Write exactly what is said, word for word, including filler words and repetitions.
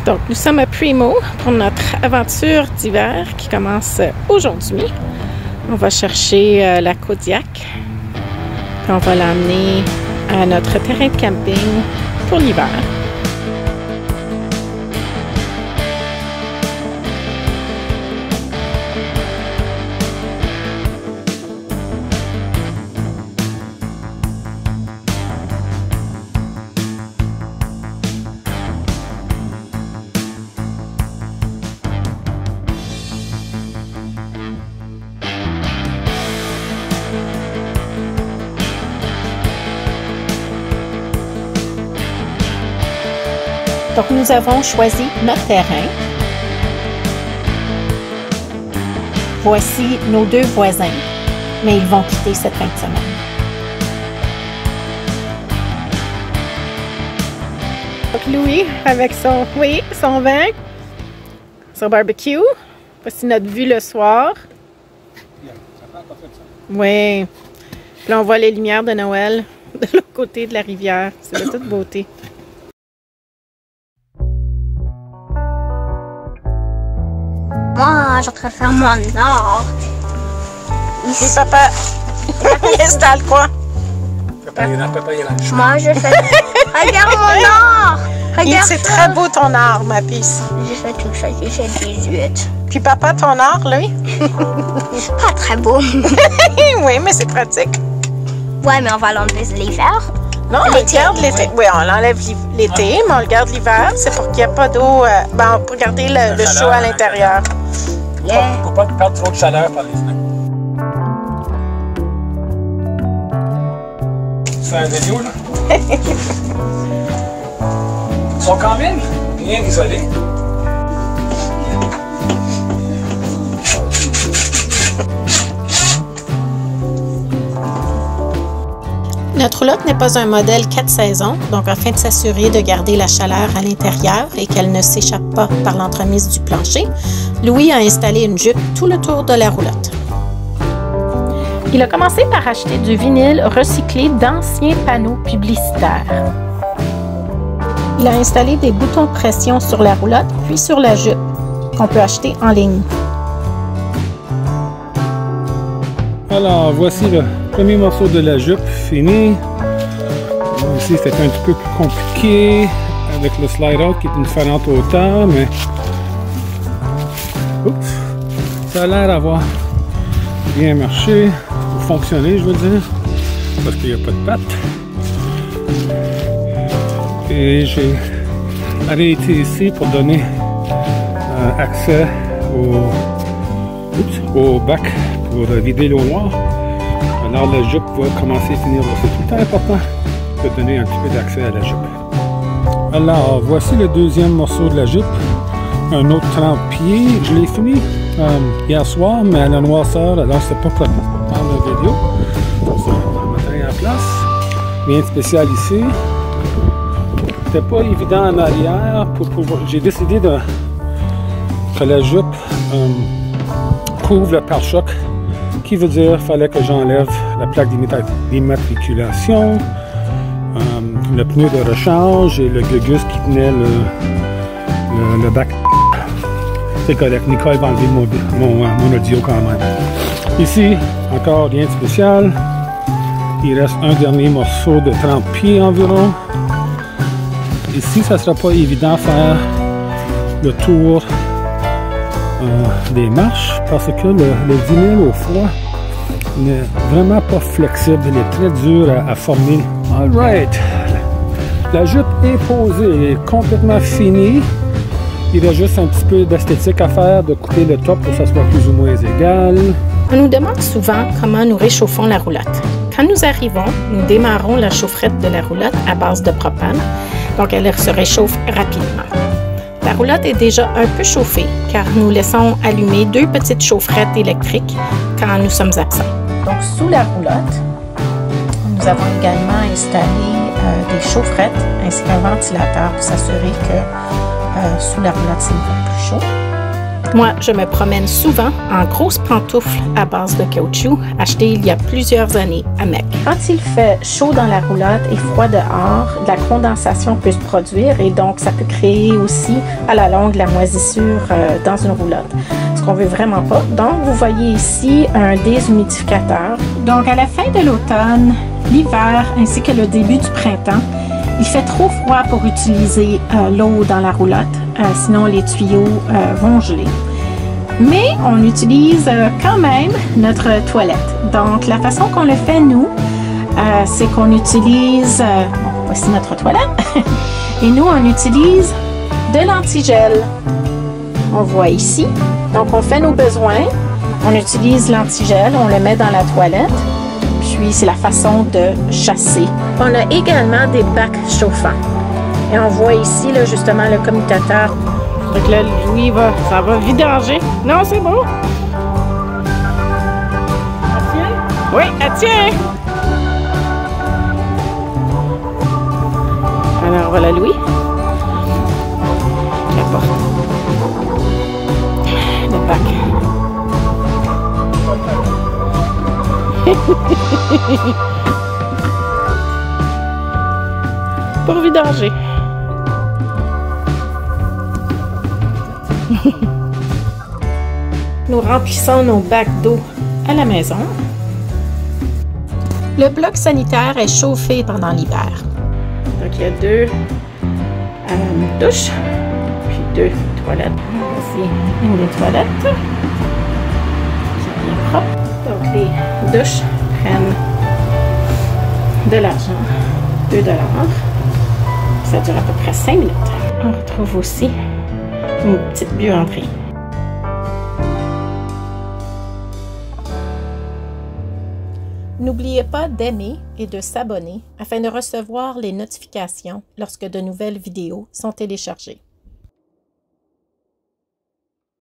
Donc, nous sommes à Primo pour notre aventure d'hiver qui commence aujourd'hui. On va chercher euh, la Kodiak. Puis on va l'emmener à notre terrain de camping pour l'hiver. Donc, nous avons choisi notre terrain. Voici nos deux voisins, mais ils vont quitter cette fin de semaine. Donc, Louis, avec son, oui, son vin, son barbecue. Voici notre vue le soir. Oui. Puis là, on voit les lumières de Noël de l'autre côté de la rivière. C'est de toute beauté. Moi, je voudrais faire mon art. Ici, oui, papa. Il installe quoi? Moi, je fais... Regarde mon art! Regarde. C'est très beau ton art, ma pisse. J'ai fait tout ça, j'ai fait dix-huit. Puis papa, ton art, lui? Pas très beau. Oui, mais c'est pratique. Ouais, mais on va l'enlever l'hiver. Non, on le garde l'été. Oui, on l'enlève l'été, mais on le garde l'hiver. C'est pour qu'il n'y ait pas d'eau. Euh, ben, pour garder le, le chaud à l'intérieur. Yeah. Pour pas perdre trop de chaleur par les fenêtres. C'est un vidéo, là. Ils sont quand même bien isolés. Notre roulotte n'est pas un modèle quatre saisons, donc afin de s'assurer de garder la chaleur à l'intérieur et qu'elle ne s'échappe pas par l'entremise du plancher, Louis a installé une jupe tout le tour de la roulotte. Il a commencé par acheter du vinyle recyclé d'anciens panneaux publicitaires. Il a installé des boutons de pression sur la roulotte puis sur la jupe qu'on peut acheter en ligne. Alors, voici le premier morceau de la jupe fini. Ici, c'était un petit peu plus compliqué avec le slide-out qui est une différente hauteur, mais oups, ça a l'air d'avoir bien marché, ou fonctionné, je veux dire, parce qu'il n'y a pas de patte. Et j'ai arrêté ici pour donner euh, accès au, oups, au bac pour vider l'eau noire. Alors la jupe va commencer à finir. C'est tout le temps important de donner un petit peu d'accès à la jupe. Alors voici le deuxième morceau de la jupe. Un autre trente pieds. Je l'ai fini euh, hier soir, mais à la noirceur, alors c'est pas pratique pour prendre la vidéo. Donc ça, on va mettre en place. Rien de spécial ici. C'était pas évident en arrière. Pour pouvoir... J'ai décidé de... que la jupe euh, couvre le pare-choc. Qui veut dire qu'il fallait que j'enlève la plaque d'immatriculation, euh, le pneu de rechange et le gugus qui tenait le, le, le bac. C'est correct, Nicole va enlever mon, mon, mon audio quand même. Ici, encore rien de spécial. Il reste un dernier morceau de trente pieds environ. Ici, ça ne sera pas évident de faire le tour Euh, des marches parce que le, le vinyle au froid n'est vraiment pas flexible, il est très dur à, à former. Alright, la jupe est posée, elle est complètement finie. Il y a juste un petit peu d'esthétique à faire, de couper le top pour que ça soit plus ou moins égal. On nous demande souvent comment nous réchauffons la roulotte. Quand nous arrivons, nous démarrons la chaufferette de la roulotte à base de propane, donc elle se réchauffe rapidement. La roulotte est déjà un peu chauffée car nous laissons allumer deux petites chaufferettes électriques quand nous sommes absents. Donc sous la roulotte, nous avons également installé euh, des chaufferettes ainsi qu'un ventilateur pour s'assurer que euh, sous la roulotte c'est un peu plus chaud. Moi, je me promène souvent en grosses pantoufles à base de caoutchouc achetées il y a plusieurs années à Mecque. Quand il fait chaud dans la roulotte et froid dehors, de la condensation peut se produire et donc ça peut créer aussi à la longue la moisissure euh, dans une roulotte, ce qu'on veut vraiment pas. Donc, vous voyez ici un déshumidificateur. Donc, à la fin de l'automne, l'hiver ainsi que le début du printemps, il fait trop froid pour utiliser euh, l'eau dans la roulotte, euh, sinon les tuyaux euh, vont geler. Mais on utilise euh, quand même notre toilette. Donc la façon qu'on le fait nous, euh, c'est qu'on utilise, euh, bon, voici notre toilette, et nous on utilise de l'antigel. On voit ici. Donc on fait nos besoins, on utilise l'antigel, on le met dans la toilette. Puis c'est la façon de chasser. On a également des bacs chauffants. Et on voit ici là, justement le commutateur. Donc là, Louis, va, ça va vidanger. Non, c'est bon. Elle tient? Oui, elle tient. Alors voilà Louis. La porte. Le bac. Pour vidanger. Nous remplissons nos bacs d'eau à la maison. Le bloc sanitaire est chauffé pendant l'hiver. Donc il y a deux euh, douches, puis deux toilettes. Voici une des toilettes. C'est bien propre. Donc les douches prennent de l'argent, deux dollars. Ça dure à peu près cinq minutes. On retrouve aussi une petite buanderie. N'oubliez pas d'aimer et de s'abonner afin de recevoir les notifications lorsque de nouvelles vidéos sont téléchargées.